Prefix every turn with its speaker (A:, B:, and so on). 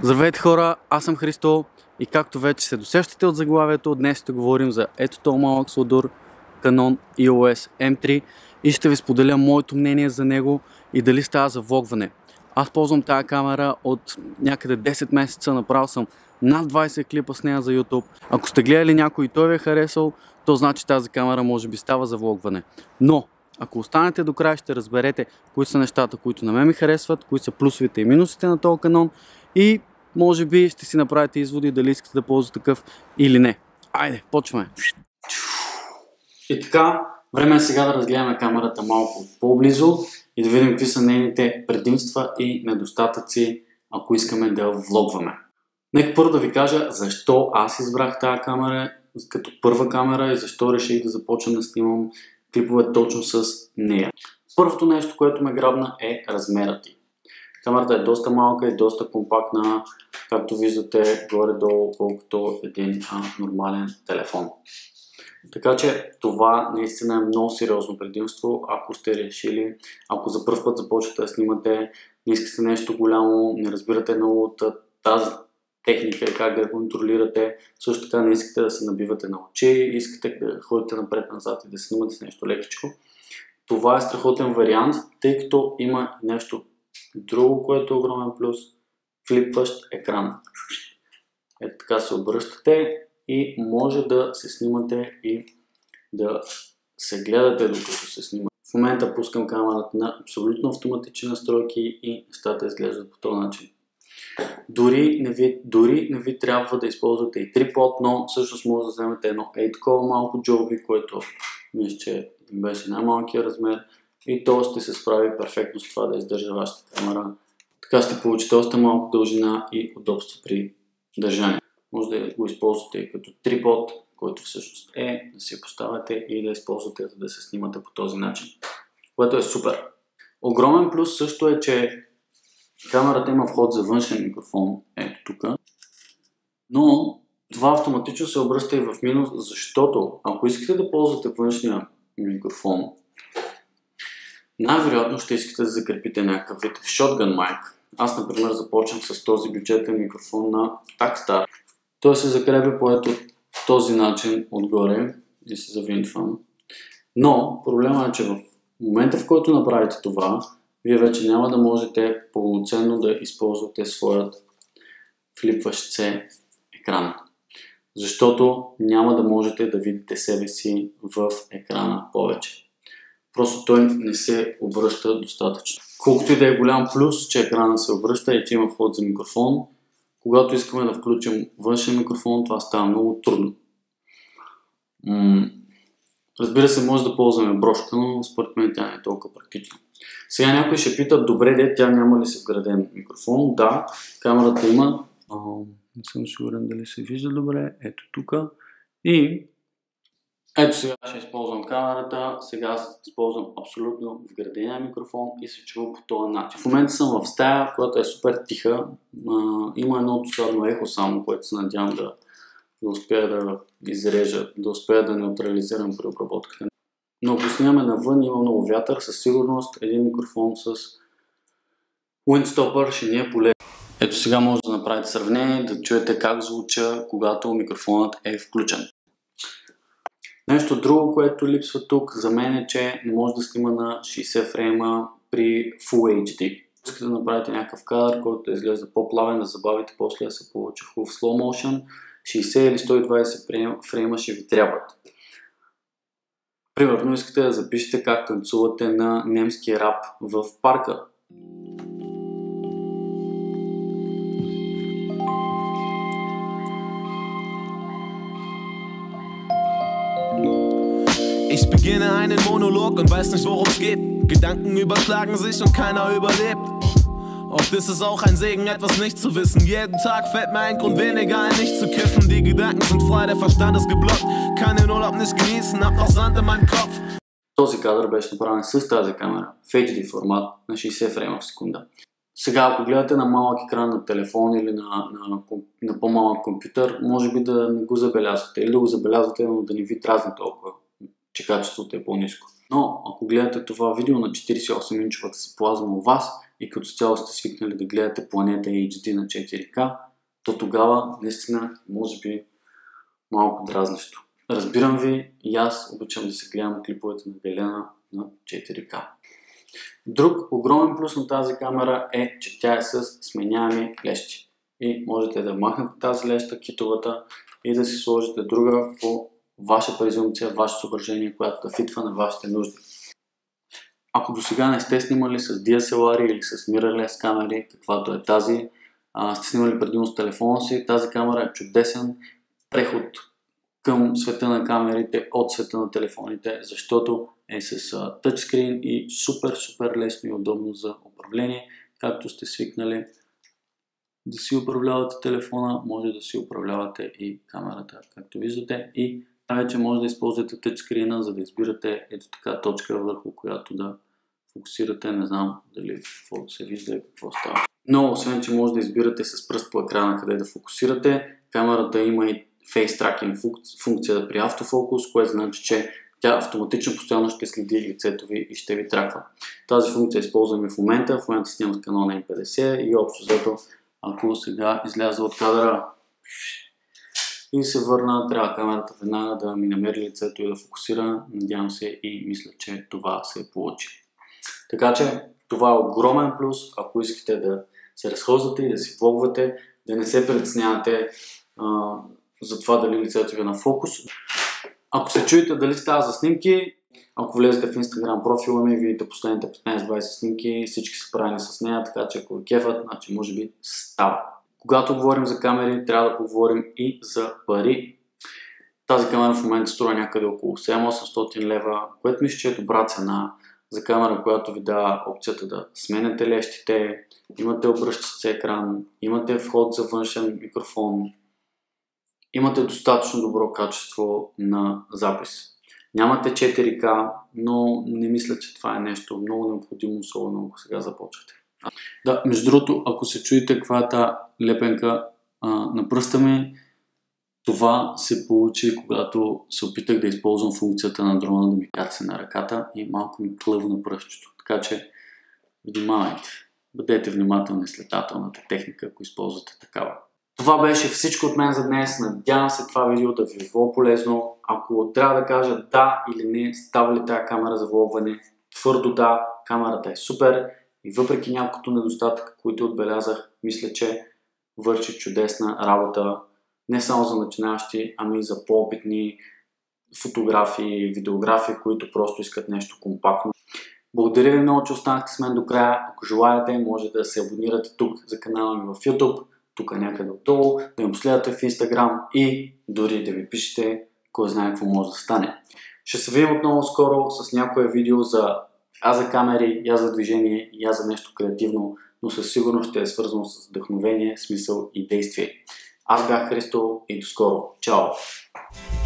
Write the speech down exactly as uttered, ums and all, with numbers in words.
A: Здравейте хора, аз съм Христо и както вече се досещате от заглавието, днес ще говорим за ето този малък сладур Canon и о ес ем три и ще ви споделя моето мнение за него и дали става за влогване. Аз ползвам тази камера от някъде десет месеца, направил съм над двайсет клипа с нея за YouTube. Ако сте гледали някой и той ви е харесал, то значи тази камера може би става за влогване. Но, ако останете до края, ще разберете кои са нещата, които на мен ми харесват, кои са плюсовете и минусите на този Canon и може би ще си направите изводи дали искате да ползвате такъв или не. Айде, почваме! И така, време е сега да разгледаме камерата малко по-близо и да видим какви са нейните предимства и недостатъци, ако искаме да влогваме. Нека първо да ви кажа защо аз избрах тази камера като първа камера и защо реших да започна да снимам клипове точно с нея. Първото нещо, което ме грабна, е размерът ѝ. Камерата е доста малка и доста компактна, както виждате горе-долу, колкото един а, нормален телефон. Така че това наистина е много сериозно предимство, ако сте решили, ако за първ път започвате да снимате, не искате нещо голямо, не разбирате много от тази техника и как да я контролирате, също така не искате да се набивате на очи, искате да ходите напред-назад и да снимате с нещо лекичко. Това е страхотен вариант, тъй като има нещо друго, което е огромен плюс, флипващ екран. Ето така се обръщате и може да се снимате и да се гледате докато се снима. В момента пускам камерата на абсолютно автоматични настройки и нещата изглеждат по този начин. Дори не ви, дори не ви трябва да използвате и трипод, но всъщност може да вземете едно ей такова малко джоби, което мисля, че беше най-малкият размер и то ще се справи перфектно с това да издържа вашата камера. Така ще получите доста малко дължина и удобство при държане. Може да го използвате и като трипод, който всъщност е да си поставяте и да използвате за да се снимате по този начин, което е супер. Огромен плюс също е, че камерата има вход за външен микрофон, ето тук, но това автоматично се обръща и в минус, защото ако искате да ползвате външния микрофон, най-вероятно ще искате да закрепите някакъв вид shotgun mic. Аз, например, започнах с този бюджетен микрофон на Takstar. Той се закрепя по ето този начин отгоре и се завинтвам. Но проблема е, че в момента, в който направите това, вие вече няма да можете пълноценно да използвате своят флипващ се екран. Защото няма да можете да видите себе си в екрана повече. Просто той не се обръща достатъчно. Колкото и да е голям плюс, че екрана се обръща и че има вход за микрофон, когато искаме да включим външен микрофон, това става много трудно. М- Разбира се, може да ползваме брошка, но според мен тя не е толкова практична. Сега някой ще пита, добре де, тя няма ли се вграден микрофон? Да, камерата има. А, не съм сигурен дали се вижда добре. Ето тук. И ето сега ще използвам камерата. Сега използвам абсолютно вградения микрофон и се чува по този начин. В момента съм в стая, която е супер тиха. А, има едно досадно ехо само, което се надявам да, да успея да изрежа, да успея да неутрализирам при обработката. Но ако снимаме навън, има много вятър, със сигурност един микрофон с Windstopper ще ни е полезен. Ето сега може да направите сравнение, да чуете как звуча, когато микрофонът е включен. Нещо друго, което липсва тук за мен е, че не може да снима на шейсет фрейма при Full ейч ди. Искате да направите някакъв кадър, който да изглежда по-плавен, да забавите, после да се получи хубав slow motion, шейсет или сто и двайсет фрейма ще ви трябват. Примерно искате да запишете как танцувате на немски рап в парка.
B: Ich beginne einen Monolog und weiß nicht, worum es geht. Gedanken überschlagen sich und keiner überlebt. Oft ist es auch ein Segen, etwas nicht zu wissen. Jeden Tag fällt mir ein Grund weniger ein, nicht zu kiffen. Die Gedanken sind frei, der Verstand ist geblockt. Kann den Urlaub nicht genießen, hab noch Sand in meinem Kopf.
A: Този кадър беше направен с тази камера в ейч ди формат на шейсет фрейма в секунда. Сега, ако гледате на малък екран на телефон или на, на, на по-малък компютър, може би да не го забелязвате или да го забелязвате, но да не ви дразни толкова, че качеството е по-ниско. Но ако гледате това видео на четирийсет и осем инчовата си плазма у вас и като цяло сте свикнали да гледате Планета Ейч Ди на четири К, то тогава наистина може би малко дразнещо. Разбирам ви, и аз обичам да се гледам клиповете на Галена на четири К. Друг огромен плюс на тази камера е, че тя е с сменяеми лещи. И можете да махнете тази леща, китовата, и да си сложите друга по ваша презумпция, ваше съображение, която да фитва на вашите нужди. Ако до сега не сте снимали с ди ес ел ар или с mirrorless камери, каквато е тази, а, сте снимали предимно с телефона си, тази камера е чудесен преход към света на камерите от света на телефоните, защото е с тъчскрин и супер, супер лесно и удобно за управление. Както сте свикнали да си управлявате телефона, може да си управлявате и камерата, както виждате. И вече може да използвате тъчскрина, за да избирате ето така точка, върху която да фокусирате. Не знам дали какво се вижда и какво става. Но освен, че може да избирате с пръст по екрана къде да фокусирате, камерата има и Face Tracking функция при автофокус, което значи, че тя автоматично постоянно ще следи лицето ви и ще ви траква. Тази функция използваме в момента. В момента снимам с Canon М петдесет и общо взето, ако сега изляза от кадъра и се върна, трябва камерата веднага да ми намери лицето и да фокусира. Надявам се и мисля, че това се получи. Така че това е огромен плюс, ако искате да се разхождате и да си влогвате, да не се притеснявате а, за това дали лицето ви е на фокус. Ако се чуете дали става за снимки, ако влезете в Instagram профила ми, видите последните петнайсет-двайсет снимки, всички са правени с нея, така че ако ви кефат, значи може би става. Когато говорим за камери, трябва да поговорим и за пари. Тази камера в момента струва някъде около седем-осемстотин лева, което мисля, че е добра цена за камера, която ви дава опцията да сменяте лещите, имате обръщащ се екран, имате вход за външен микрофон, имате достатъчно добро качество на запис. Нямате четири К, но не мисля, че това е нещо много необходимо, особено ако сега започвате. Да, между другото, ако се чуете каква е тази лепенка а, на пръста ми, това се получи, когато се опитах да използвам функцията на дрона да ми каца на ръката и малко ми клъвна пръстчето. Така че внимавайте, бъдете внимателни с летателната техника, ако използвате такава. Това беше всичко от мен за днес. Надявам се това видео да ви е било полезно. Ако трябва да кажа да или не, става ли тази камера за влогване, твърдо да, камерата е супер и въпреки няколкото недостатъка, които отбелязах, мисля, че върши чудесна работа не само за начинаещи, ами и за по-опитни фотографии, видеографии, които просто искат нещо компактно. Благодаря ви много, че останахте с мен до края. Ако желаете, може да се абонирате тук за канала ми в YouTube, тук някъде отдолу, да ме последвате в Instagram и дори да ми пишете, кой знае какво може да стане. Ще се видим отново скоро с някое видео за а за камери, я за движение, я за нещо креативно, но със сигурност ще е свързано с вдъхновение, смисъл и действие. Аз бях Христо и до скоро. Чао!